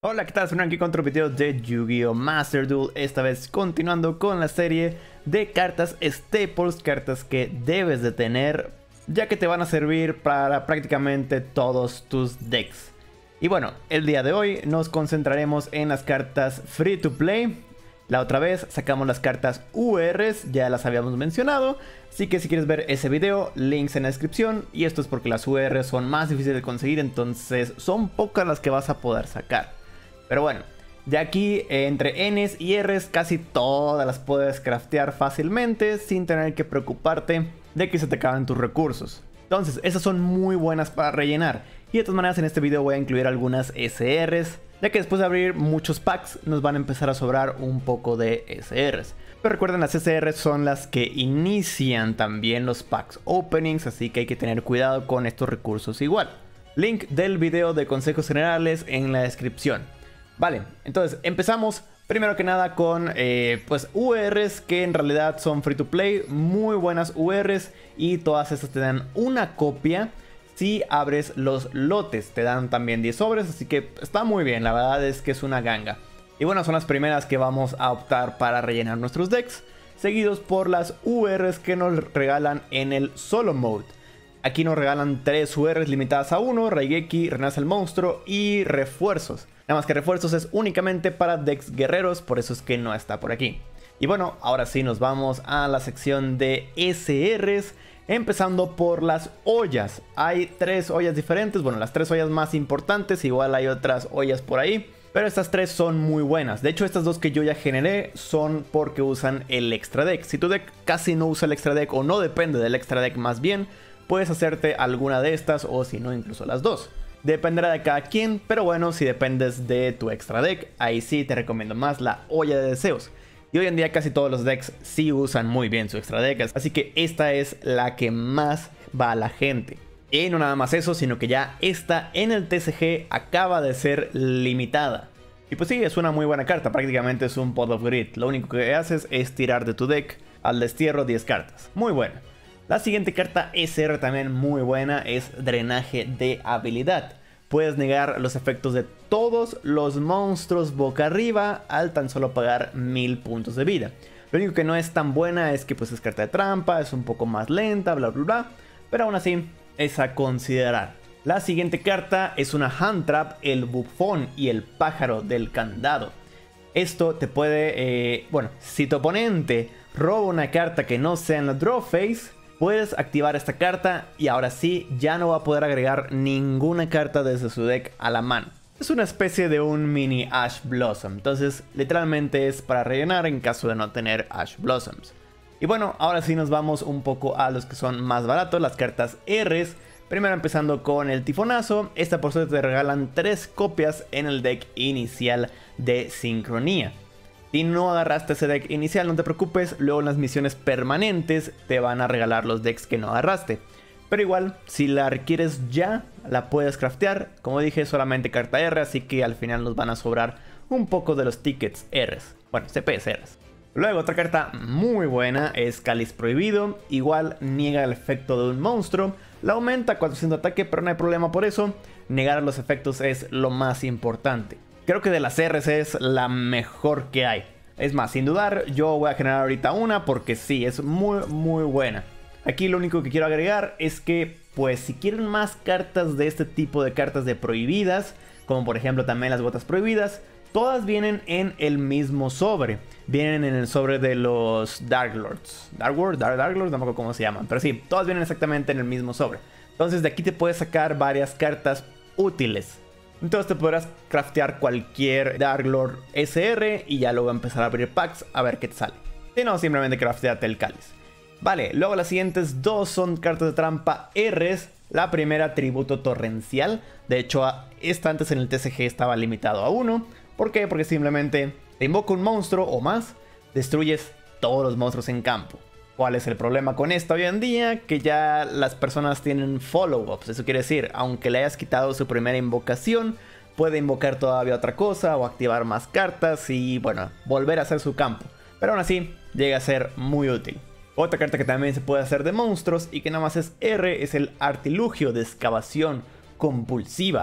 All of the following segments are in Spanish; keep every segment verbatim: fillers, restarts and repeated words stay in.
Hola, ¿qué tal? Soy aquí con otro video de Yu-Gi-Oh! Master Duel. Esta vez continuando con la serie de cartas staples, cartas que debes de tener, ya que te van a servir para prácticamente todos tus decks. Y bueno, el día de hoy nos concentraremos en las cartas free to play. La otra vez sacamos las cartas U Rs, ya las habíamos mencionado, así que si quieres ver ese video, links en la descripción. Y esto es porque las U Rs son más difíciles de conseguir, entonces son pocas las que vas a poder sacar. Pero bueno, ya aquí eh, entre Ns y Rs casi todas las puedes craftear fácilmente sin tener que preocuparte de que se te acaben tus recursos. Entonces esas son muy buenas para rellenar. Y de todas maneras en este video voy a incluir algunas S Rs, ya que después de abrir muchos packs nos van a empezar a sobrar un poco de S Rs. Pero recuerden, las S Rs son las que inician también los packs openings, así que hay que tener cuidado con estos recursos igual. Link del video de consejos generales en la descripción. Vale, entonces empezamos primero que nada con eh, pues U Rs que en realidad son free to play, muy buenas U Rs, y todas estas te dan una copia si abres los lotes, te dan también diez sobres, así que está muy bien, la verdad es que es una ganga. Y bueno, son las primeras que vamos a optar para rellenar nuestros decks, seguidos por las U Rs que nos regalan en el solo mode. Aquí nos regalan tres U Rs limitadas a uno, Raigeki, Renace el Monstruo y refuerzos. Nada más que refuerzos es únicamente para decks guerreros, por eso es que no está por aquí. Y bueno, ahora sí nos vamos a la sección de S Rs, empezando por las ollas. Hay tres ollas diferentes, bueno, las tres ollas más importantes, igual hay otras ollas por ahí, pero estas tres son muy buenas. De hecho, estas dos que yo ya generé son porque usan el extra deck. Si tu deck casi no usa el extra deck o no depende del extra deck más bien, puedes hacerte alguna de estas o si no incluso las dos. Dependerá de cada quien, pero bueno, si dependes de tu extra deck, ahí sí te recomiendo más la olla de deseos. Y hoy en día casi todos los decks sí usan muy bien su extra deck, así que esta es la que más va a la gente. Y no nada más eso, sino que ya esta en el T C G acaba de ser limitada. Y pues sí, es una muy buena carta, prácticamente es un Pot of Greed. Lo único que haces es tirar de tu deck al destierro diez cartas. Muy buena. La siguiente carta S R también muy buena es Drenaje de Habilidad. Puedes negar los efectos de todos los monstruos boca arriba al tan solo pagar mil puntos de vida. Lo único que no es tan buena es que pues es carta de trampa, es un poco más lenta, bla bla bla, pero aún así es a considerar. La siguiente carta es una Hand Trap, el Bufón y el Pájaro del Candado. Esto te puede, eh, bueno, si tu oponente roba una carta que no sea en la draw phase, puedes activar esta carta y ahora sí ya no va a poder agregar ninguna carta desde su deck a la mano. Es una especie de un mini Ash Blossom, entonces literalmente es para rellenar en caso de no tener Ash Blossoms. Y bueno, ahora sí nos vamos un poco a los que son más baratos, las cartas Rs. Primero empezando con el Tifonazo, esta por suerte te regalan tres copias en el deck inicial de Sincronía. Si no agarraste ese deck inicial, no te preocupes, luego en las misiones permanentes te van a regalar los decks que no agarraste. Pero igual, si la requieres ya, la puedes craftear. Como dije, solamente carta R, así que al final nos van a sobrar un poco de los tickets Rs. Bueno, C Ps Rs. Luego otra carta muy buena es Cáliz Prohibido. Igual niega el efecto de un monstruo. La aumenta a cuatrocientos de ataque, pero no hay problema por eso. Negar los efectos es lo más importante. Creo que de las Rs es la mejor que hay. Es más, sin dudar, yo voy a generar ahorita una porque sí, es muy muy buena. Aquí lo único que quiero agregar es que, pues si quieren más cartas de este tipo de cartas de prohibidas, como por ejemplo también las gotas prohibidas, todas vienen en el mismo sobre. Vienen en el sobre de los Dark Lords. Dark Lords, Dark, Dark Lords, no me acuerdo cómo se llaman, pero sí, todas vienen exactamente en el mismo sobre. Entonces de aquí te puedes sacar varias cartas útiles. Entonces te podrás craftear cualquier Dark Lord S R y ya luego empezar a abrir packs a ver qué te sale. Si no, simplemente crafteate el cáliz. Vale, luego las siguientes dos son cartas de trampa Rs. La primera, Tributo Torrencial. De hecho, esta antes en el T C G estaba limitado a uno. ¿Por qué? Porque simplemente te invoca un monstruo o más, destruyes todos los monstruos en campo. ¿Cuál es el problema con esto hoy en día? Que ya las personas tienen follow-ups. Eso quiere decir, aunque le hayas quitado su primera invocación, puede invocar todavía otra cosa o activar más cartas y, bueno, volver a hacer su campo. Pero aún así, llega a ser muy útil. Otra carta que también se puede hacer de monstruos y que nada más es R es el Artilugio de Excavación Compulsiva.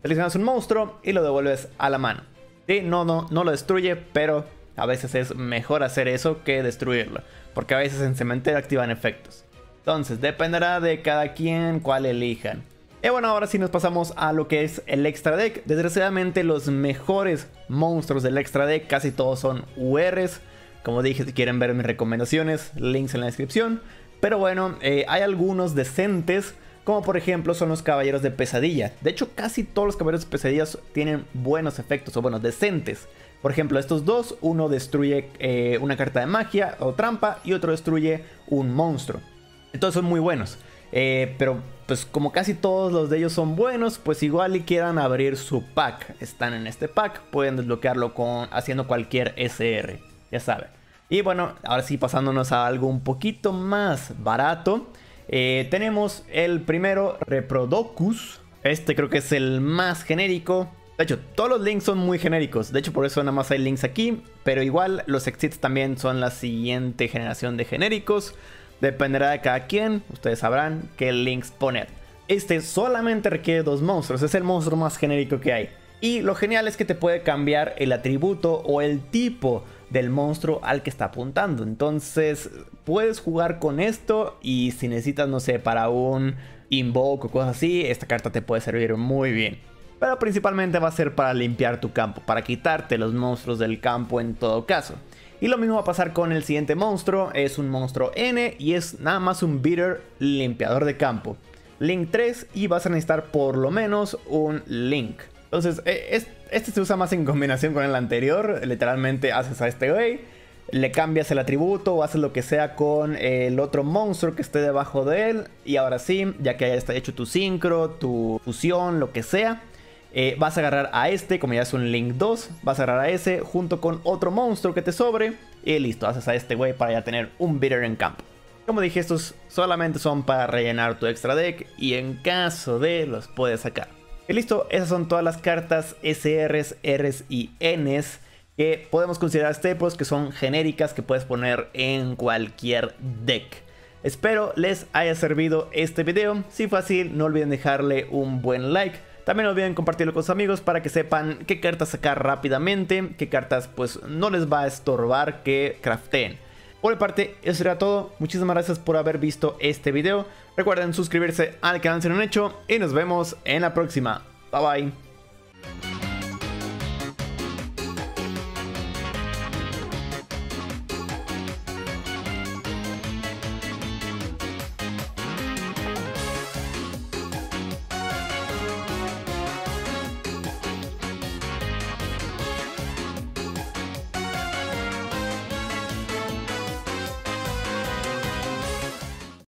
Seleccionas un monstruo y lo devuelves a la mano. Sí, no, no, no lo destruye, pero a veces es mejor hacer eso que destruirlo, porque a veces en cementerio activan efectos. Entonces dependerá de cada quien cuál elijan. Y bueno, ahora sí nos pasamos a lo que es el extra deck. Desgraciadamente los mejores monstruos del extra deck casi todos son U Rs. Como dije, si quieren ver mis recomendaciones, links en la descripción. Pero bueno, eh, hay algunos decentes, como por ejemplo son los Caballeros de Pesadilla. De hecho, casi todos los Caballeros de Pesadillas tienen buenos efectos, o bueno, decentes. Por ejemplo, estos dos, uno destruye eh, una carta de magia o trampa y otro destruye un monstruo. Entonces son muy buenos. Eh, pero pues como casi todos los de ellos son buenos, pues igual y quieran abrir su pack. Están en este pack, pueden desbloquearlo con, haciendo cualquier S R, ya saben. Y bueno, ahora sí pasándonos a algo un poquito más barato. Eh, tenemos el primero, Reprodokus. Este creo que es el más genérico. De hecho, todos los links son muy genéricos. De hecho, por eso nada más hay links aquí. Pero igual, los exits también son la siguiente generación de genéricos. Dependerá de cada quien. Ustedes sabrán qué links poner. Este solamente requiere dos monstruos. Es el monstruo más genérico que hay. Y lo genial es que te puede cambiar el atributo o el tipo del monstruo al que está apuntando. Entonces puedes jugar con esto. Y si necesitas, no sé, para un invoke o cosas así, esta carta te puede servir muy bien. Pero principalmente va a ser para limpiar tu campo, para quitarte los monstruos del campo en todo caso. Y lo mismo va a pasar con el siguiente monstruo. Es un monstruo N y es nada más un beater limpiador de campo. Link tres y vas a necesitar por lo menos un link. Entonces este se usa más en combinación con el anterior. Literalmente haces a este güey, le cambias el atributo o haces lo que sea con el otro monstruo que esté debajo de él. Y ahora sí, ya que ya está hecho tu sincro, tu fusión, lo que sea, Eh, vas a agarrar a este, como ya es un Link dos, vas a agarrar a ese junto con otro monstruo que te sobre y listo, haces a este güey para ya tener un beater en campo. Como dije, estos solamente son para rellenar tu extra deck y en caso de los puedes sacar. Y listo, esas son todas las cartas S Rs, Rs y Ns que podemos considerar staples, que son genéricas, que puedes poner en cualquier deck. Espero les haya servido este video. Si fue así, no olviden dejarle un buen like. También no olviden compartirlo con sus amigos para que sepan qué cartas sacar rápidamente, qué cartas pues no les va a estorbar que crafteen. Por mi parte, eso sería todo. Muchísimas gracias por haber visto este video. Recuerden suscribirse al canal si no lo han hecho y nos vemos en la próxima. Bye bye.